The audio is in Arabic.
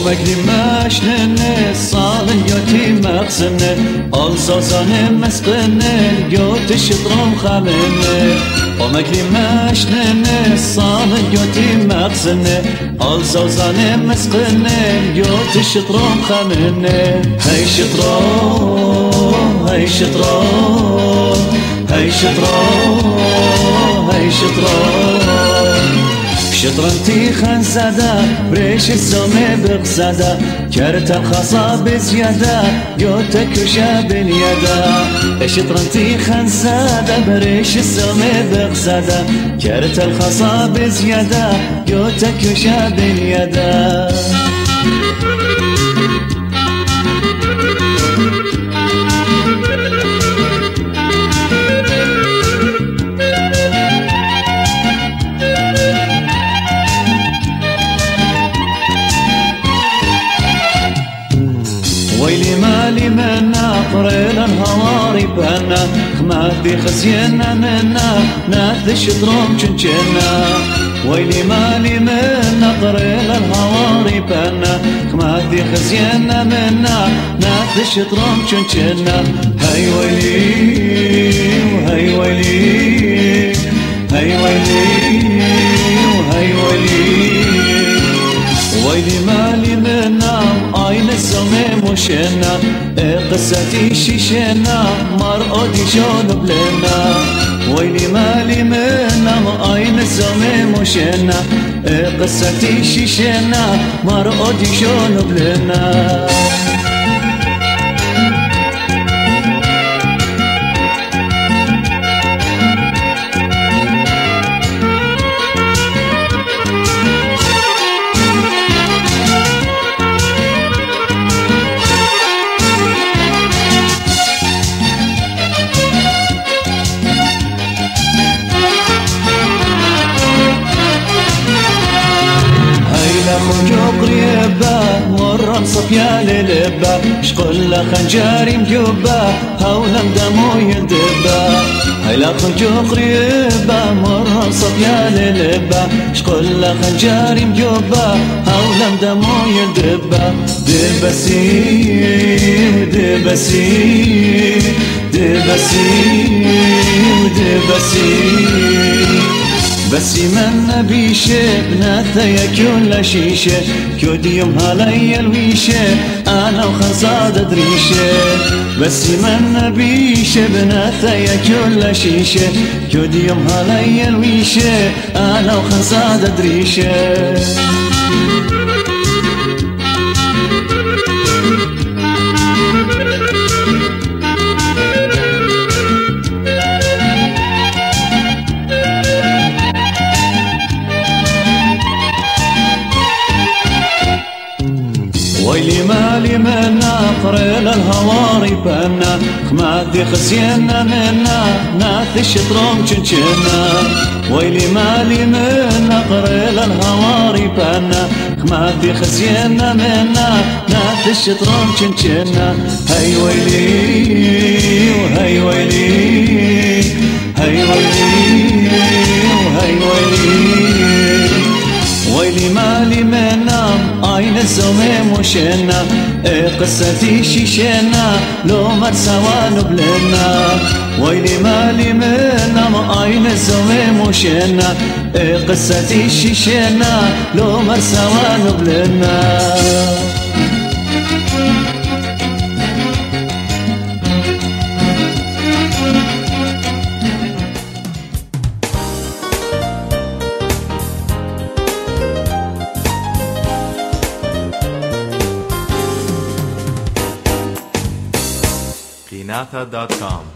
ماشنن صالن يوتي مقسن الزازان مسقن يوت شطرم خمن ماشنن صالن يوتي مقسن الزازان مسقن يوت شطرم خمن هاي شطرم هاي شطرم هاي شطرم هاي شطرم شطرنتي خنزادة بريش الزومي بقصادة كرت الخصا بزيادة يوتك وشاب اليدا شطرنتي خنزادة بريش الزومي بقصادة كرت الخصا بزيادة يوتك وشاب اليدا ويلي مالي منا قريل الهواري بنا خمادي خزينا منا ناث شطرم چنچنا ويلي مالي منا قريل الهواري بنا خمادي خزينا منا ناث شطرم چنچنا هاي ويلي وهاي ويلي هاي ويلي وهاي ويلي ويلي مالي منا عين الزمي مشينا قصتي شيشنا مرقدي شون بلنا ويلي مالي منا عين الزمي مشينا قصتي شيشنا مرقدي شون بلنا خنجوق ريبة مرة صفيا للبة شقل خنجاري مجوبة هولا دمو يندبة هيلا خنجوق ريبة مرة صفيا للبة شقل خنجاري مجوبة هولا دمو يندبة دبسي دبسي دبسي دبسي بس من بيشه بناثي كل شيشه كود يوم هلاي الويشه انا وخزاد دريشه بس من بيشه بناثي كل شيشه كود يوم هلاي الويشه انا وخزاد دريشه ويلي مالي منا قريل الهواري بنا خمادي خزينا منا ناث شطرم چنچنا ويلي مالي منا قريل الهواري بنا خمادي خزينا منا ناث شطرم چنچنا هاي ويلي وهاي ويلي هاي ويلي وهاي ويلي ويلي مالي منا عين الزومي مشينا قصتي شيشنا لو مرسوان بلنا ويلي مالي منا عين الزومي مشينا قصتي شيشنا لو مرسوان بلنا Kinatha.com